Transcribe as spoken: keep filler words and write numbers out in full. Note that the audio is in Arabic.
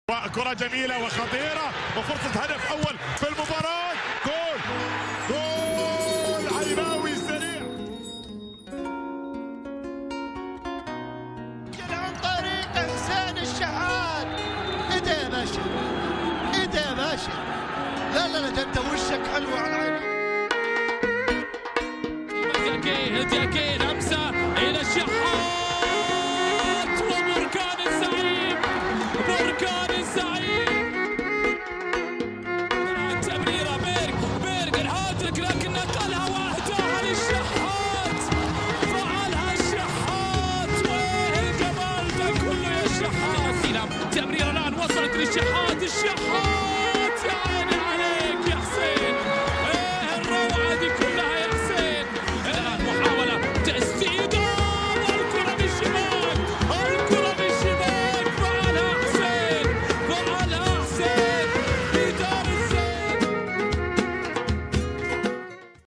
وكرة جميلة وخطيرة وفرصة هدف أول في المباراة. جول جول عيناوي السريع عن طريق حسين الشحات. ايه ده يا باشا؟ ايه ده يا باشا؟ لا لا لا، ده انت وشك حلو على عيني. هديكي لمسة إلى الشحات وبركان الزعيم، بركان الزعيم. تمريرة بيرك بيرك الهاتريك لكن نقلها وأهداها للشحات، فعلها الشحات. وين الجمال ده كله يا شحات؟ تمريرة الآن وصلت للشحات، الشحات